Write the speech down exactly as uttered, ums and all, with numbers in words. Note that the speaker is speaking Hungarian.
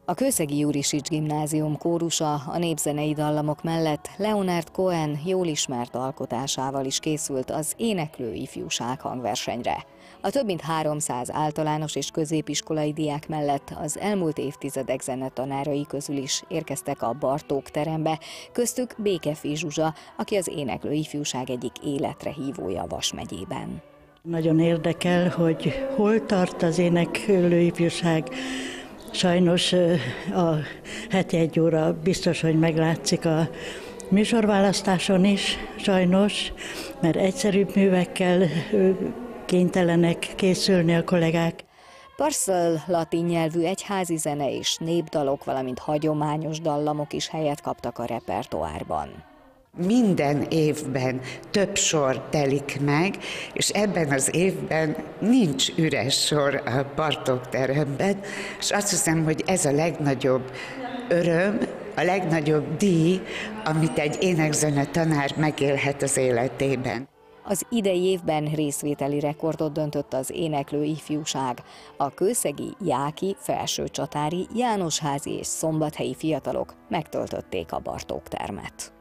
A Kőszegi Jurisics Gimnázium kórusa a népzenei dallamok mellett Leonard Cohen jól ismert alkotásával is készült az Éneklő Ifjúság hangversenyre. A több mint háromszáz általános és középiskolai diák mellett az elmúlt évtizedek zenetanárai közül is érkeztek a Bartók terembe, köztük Békefi Zsuzsa, aki az Éneklő Ifjúság egyik életre hívója Vas megyében. Nagyon érdekel, hogy hol tart az Éneklő Ifjúság. Sajnos a heti egy óra biztos, hogy meglátszik a műsorválasztáson is, sajnos, mert egyszerűbb művekkel kénytelenek készülni a kollégák. Parcel latin nyelvű egyházi zene és népdalok, valamint hagyományos dallamok is helyet kaptak a repertoárban. Minden évben több sor telik meg, és ebben az évben nincs üres sor a Bartók teremben, és azt hiszem, hogy ez a legnagyobb öröm, a legnagyobb díj, amit egy énekzene tanár megélhet az életében. Az idei évben részvételi rekordot döntött az Éneklő Ifjúság. A kőszegi, jáki, felsőcsatári, jánosházi és szombathelyi fiatalok megtöltötték a Bartók termet.